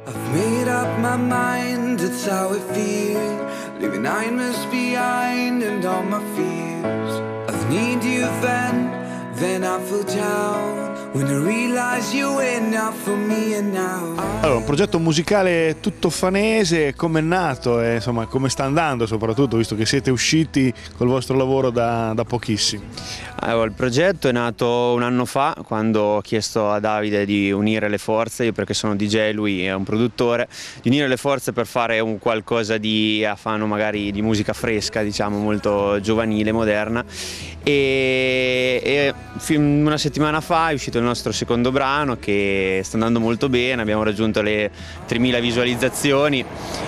I've made up my mind, it's how I feel, leaving nightmares behind and all my fears. I've need you then I fell down. When I realize you were enough for me and now. Allora, un progetto musicale tutto fanese, come è nato e insomma come sta andando, soprattutto visto che siete usciti col vostro lavoro da pochissimo. Allora, il progetto è nato un anno fa, quando ho chiesto a Davide di unire le forze, io perché sono DJ, lui è un produttore, di unire le forze per fare un qualcosa di a Fano, magari di musica fresca, diciamo molto giovanile, moderna. E una settimana fa è uscito il nostro secondo brano, che sta andando molto bene, abbiamo raggiunto le 3000 visualizzazioni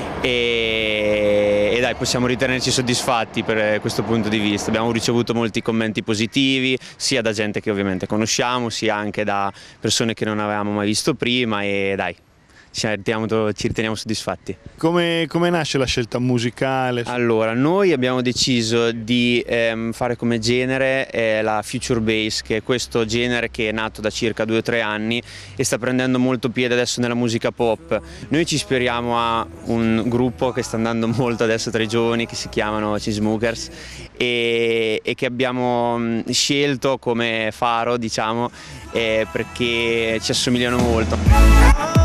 e dai, possiamo ritenerci soddisfatti per questo punto di vista. Abbiamo ricevuto molti commenti positivi, sia da gente che ovviamente conosciamo, sia anche da persone che non avevamo mai visto prima, e dai, ci riteniamo soddisfatti. Come nasce la scelta musicale? Allora, noi abbiamo deciso di fare come genere la future bass, che è questo genere che è nato da circa 2 o 3 anni e sta prendendo molto piede adesso nella musica pop. Noi ci ispiriamo a un gruppo che sta andando molto adesso tra i giovani, che si chiamano Chainsmokers, e che abbiamo scelto come faro, diciamo, perché ci assomigliano molto.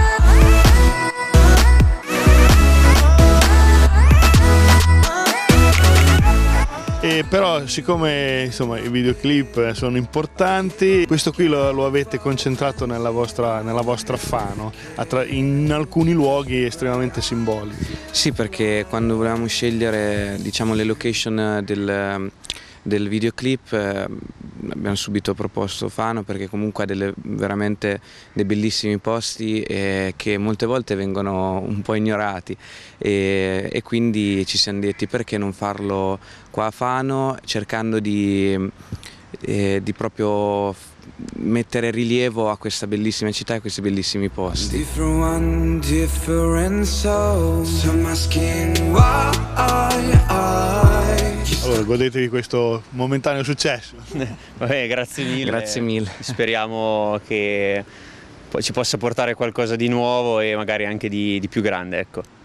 Però siccome insomma i videoclip sono importanti, questo qui lo avete concentrato nella vostra Fano, in alcuni luoghi estremamente simbolici. Sì, perché quando volevamo scegliere, diciamo, le location del videoclip abbiamo subito proposto Fano, perché comunque ha veramente dei bellissimi posti che molte volte vengono un po' ignorati, e quindi ci siamo detti perché non farlo qua a Fano, cercando di proprio mettere rilievo a questa bellissima città e a questi bellissimi posti. Allora, godetevi questo momentaneo successo. Vabbè, grazie mille. Grazie mille. Speriamo che ci possa portare qualcosa di nuovo e magari anche di più grande, ecco.